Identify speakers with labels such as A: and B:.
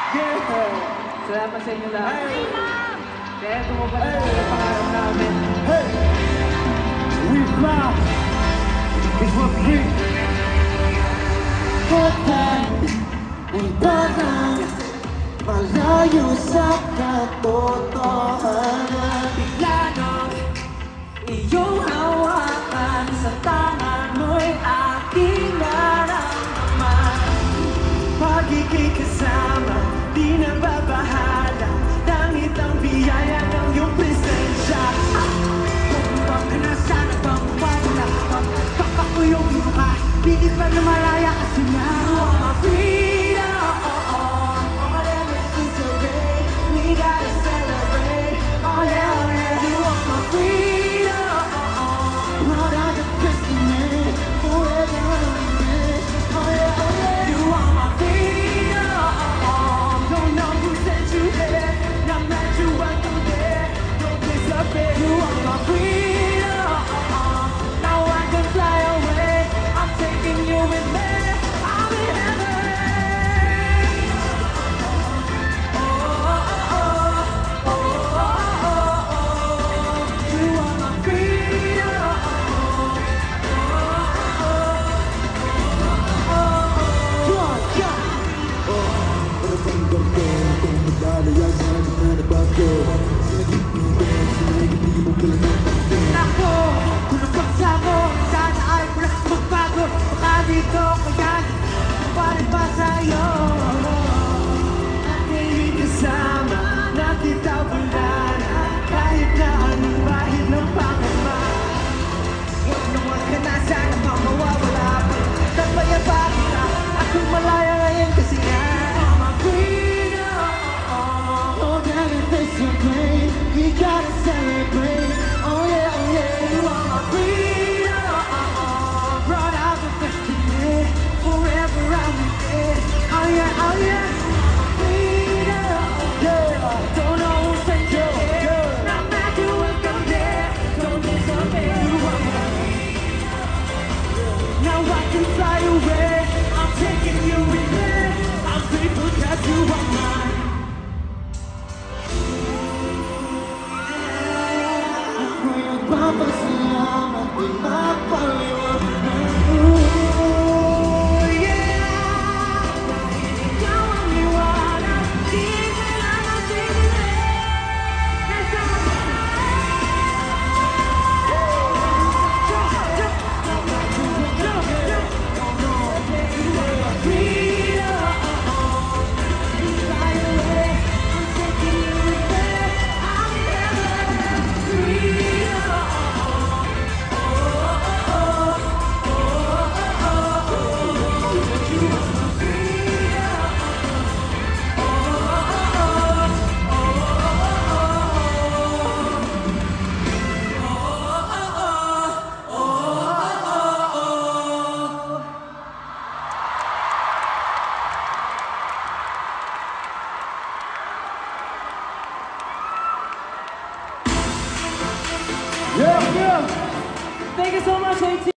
A: Yeah! Salamat sa inyo lahat. Hey! Kaya tumupad na ang pangarap namin.
B: Hey! We fly! It's for free!
C: Hotan ay parang malayo sa katotohanan. Bigla nang iyong hawakan sa tangan mo'y aking naramdaman. Pagiging kasama, di nababahala, langit ang biyaya ng iyong presensya. Pagpapang ka na sana bang wala, pagpapak mo yung mukha, pilit pa na malaya kasi na my freedom. All that is a ray, we gotta celebrate. Oh yeah, oh yeah, you are my freedom. Proud of the destiny, forever on me. Oh yeah, oh yeah, you are my freedom. Don't know who sent you there, not that you welcome there. Don't disappear, you are my freedom. Now I can fly away, I'm taking you with me. I'll be heaven. Oh, oh, oh, oh, oh, oh. You are my freedom. Ako, kung napagsa mo, sana ay walang magbago. Baka dito kaya palit pa sa'yo. Aking kasama, natitawala na kahit na anong bahid ng pangamba. Huwag naman ka na sana pang mawawala pa. Nagpayapa kita, ako'y malaya ngayon kasi nga I'm a freedom. Oh, that is so great, we gotta celebrate. Oh yeah, you are my freedom. Brought out the destiny, forever I'm with it. Oh yeah, freedom. Yeah, don't know who sent you here. Not mad you welcome there. Don't disobey. You are my freedom. Now I can fly away. I'm taking you with me. I'm grateful that you are mine. Papasalamat di mapaliwanag. Oh yeah, ikaw ang liwanag, di kailangan tingnan.
A: Yeah! Thank you so much, AT.